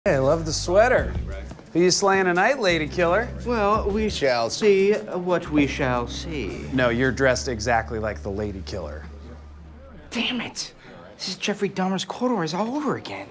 Hey, I love the sweater. Who you slaying tonight, lady killer? Well, we shall see what we shall see. No, you're dressed exactly like the lady killer. Damn it! This is Jeffrey Dahmer's corduroys all over again.